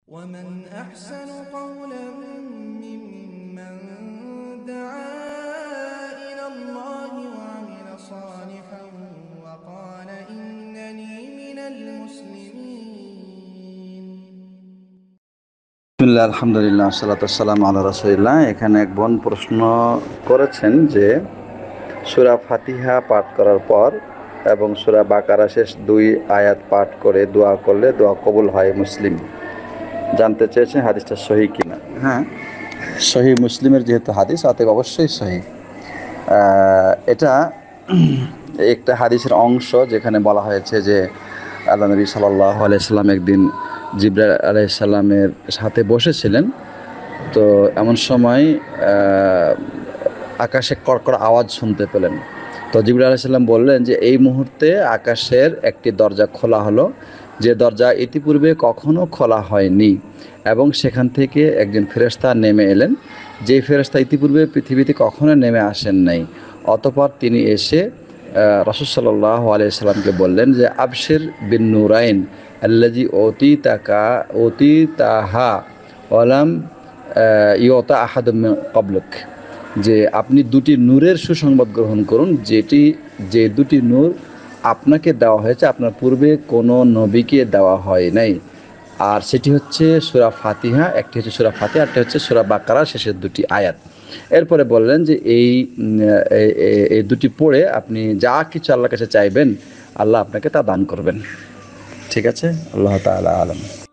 ومن أحسن قولا ممن دعا إلى الله وعمل صالحا وقال إنني من المسلمين। বিসমিল্লাহ, আলহামদুলিল্লাহ, আসসালাতু ওয়াসসালামু আলা রাসূলিল্লাহ। এখানে এক বোন প্রশ্ন করেছেন যে সূরা ফাতিহা পাঠ করার পর এবং সূরা বাকারা শেষ 2 আয়াত পাঠ করে দোয়া করলে দোয়া কবুল হয়। মুসলিম জানতে চেয়েছেন হাদিসটা সহিহ কিনা। হ্যাঁ, সহিহ মুসলিমের যেহেতু হাদিস, অতএব অবশ্যই সহিহ। এটা একটা হাদিসের অংশ যেখানে বলা হয়েছে যে আল্লাহ নবী সাল্লাল্লাহু আলাইহি সাল্লাম একদিন জিবরাইল আলাইহিস সালামের সাথে বসেছিলেন। তো এমন সময় আকাশে কড়কড় আওয়াজ শুনতে পেলেন। তো জিবরাইল আলাইহিস সালাম বললেন যে এই মুহূর্তে আকাশের একটি দরজা খোলা হলো, যে দরজা ইতিপূর্বে কখনো খোলা হয়নি, এবং সেখান থেকে একজন ফেরেশতা নেমে এলেন, যে ফেরেশতা ইতিপূর্বে পৃথিবীতে কখনো নেমে আসেন নাই। অতঃপর তিনি এসে রাসূল সাল্লাল্লাহু আলাইহি সাল্লামকে বললেন যে আবশির বিন নূরাইন আল্লাযী ওতীতাহা ওয়ালাম ইউতা আহাদুম মিন ক্বাবলিক, যে আপনি দুটি নূরের সুসংবাদ গ্রহণ করুন, যে দুটি নূর আপনাকে দেওয়া হয়েছে, আপনার পূর্বে কোনো নবীকে দেওয়া হয় নাই। আর সেটি হচ্ছে সূরা ফাতিহা, একটি হচ্ছে সূরা ফাতিহা, আরটি হচ্ছে সূরা বাকারা শেষের দুটি আয়াত। এরপরে বললেন যে এই দুটি পড়ে আপনি যা কিছু আল্লাহর কাছে চাইবেন, আল্লাহ আপনাকে তা দান করবেন। ঠিক আছে, আল্লাহ তাআলা আলাম।